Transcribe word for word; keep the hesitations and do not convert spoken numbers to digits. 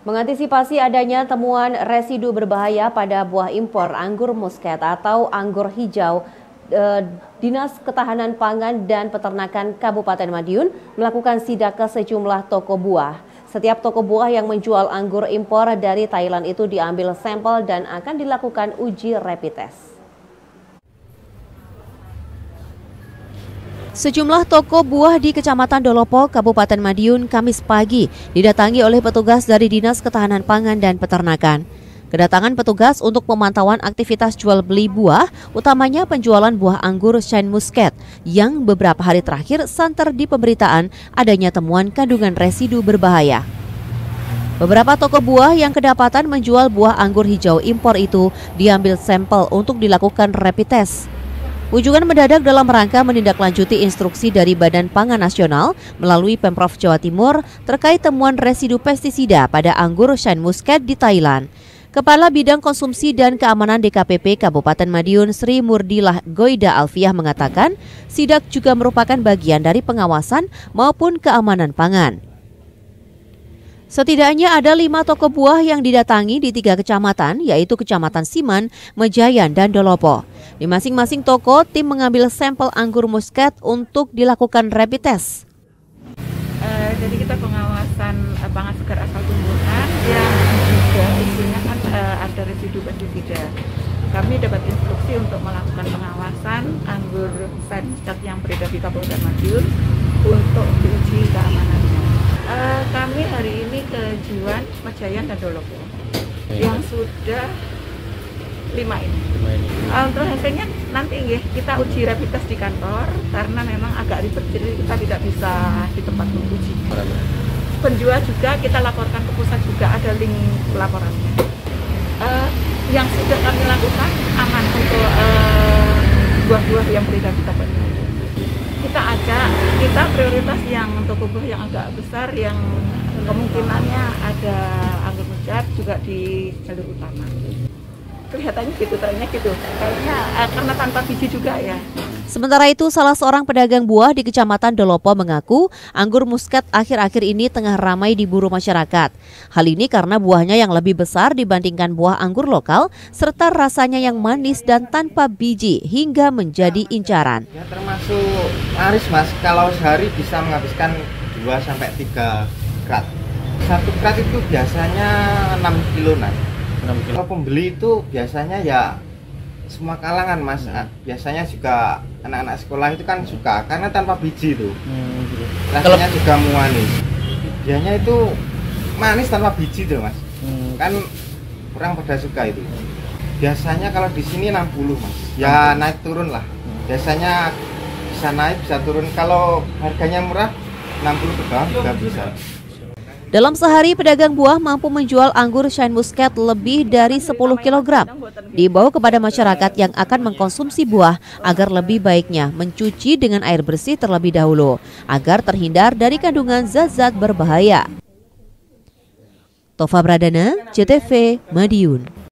Mengantisipasi adanya temuan residu berbahaya pada buah impor anggur muscat atau anggur hijau, eh, Dinas Ketahanan Pangan dan Peternakan Kabupaten Madiun melakukan sidak ke sejumlah toko buah. Setiap toko buah yang menjual anggur impor dari Thailand itu diambil sampel dan akan dilakukan uji rapid test. Sejumlah toko buah di Kecamatan Dolopo, Kabupaten Madiun, Kamis pagi didatangi oleh petugas dari Dinas Ketahanan Pangan dan Peternakan. Kedatangan petugas untuk pemantauan aktivitas jual beli buah, utamanya penjualan buah anggur Shine Muscat, yang beberapa hari terakhir santer di pemberitaan adanya temuan kandungan residu berbahaya. Beberapa toko buah yang kedapatan menjual buah anggur hijau impor itu diambil sampel untuk dilakukan rapid test. Kunjungan mendadak dalam rangka menindaklanjuti instruksi dari Badan Pangan Nasional melalui Pemprov Jawa Timur terkait temuan residu pestisida pada anggur Shine Muscat di Thailand. Kepala Bidang Konsumsi dan Keamanan D K P P Kabupaten Madiun Sri Murdilah Goida Alfiah mengatakan sidak juga merupakan bagian dari pengawasan maupun keamanan pangan. Setidaknya ada lima toko buah yang didatangi di tiga kecamatan, yaitu Kecamatan Siman, Mejayan, dan Dolopo. Di masing-masing toko, tim mengambil sampel anggur muscat untuk dilakukan rapid test. Uh, jadi kita pengawasan uh, pangan segar asal tumbuhan yang juga isinya kan uh, ada residu pestisida. Kami dapat instruksi untuk melakukan pengawasan anggur Shine Muscat yang beredar di Kabupaten Madiun untuk diuji keamanannya. Uh, kami hari ini ke Jiwan, Mejayan, dan Dolopo yang sudah lima ini. Uh, untuk hasilnya nanti ya, kita uji rapid test di kantor karena memang agak ribet, jadi kita tidak bisa di tempat menguji. Penjual juga kita laporkan ke pusat, juga ada link laporannya. Uh, yang sudah kami lakukan aman untuk buah-buah uh, yang beredar di tempat. Kita ajak, kita prioritas yang toko buah yang agak besar, yang kemungkinannya ada anggur muscat juga di jalur utama. Kelihatannya gitu, trennya gitu. Kayaknya eh, karena tanpa biji juga ya. Sementara itu, salah seorang pedagang buah di Kecamatan Dolopo mengaku anggur muscat akhir-akhir ini tengah ramai diburu masyarakat. Hal ini karena buahnya yang lebih besar dibandingkan buah anggur lokal, serta rasanya yang manis dan tanpa biji hingga menjadi incaran. Ya, termasuk laris mas, kalau sehari bisa menghabiskan dua sampai tiga krat. Satu krat itu biasanya enam kiloan. Kalau pembeli itu biasanya ya semua kalangan mas, hmm. biasanya juga anak-anak sekolah itu kan suka karena tanpa biji itu, hmm, gitu. Rasanya Kalau... juga manis. Biasanya itu manis tanpa biji tuh mas, hmm. kan kurang pada suka itu. Biasanya kalau di sini enam puluh mas, ya naik turun lah. Biasanya bisa naik bisa turun, kalau harganya murah enam puluh ke bawah juga bisa. Dalam sehari, pedagang buah mampu menjual anggur Shine Muscat lebih dari sepuluh kilogram. Diimbau kepada masyarakat yang akan mengkonsumsi buah agar lebih baiknya mencuci dengan air bersih terlebih dahulu, agar terhindar dari kandungan zat-zat berbahaya. Tova Pradana, C T V, Madiun.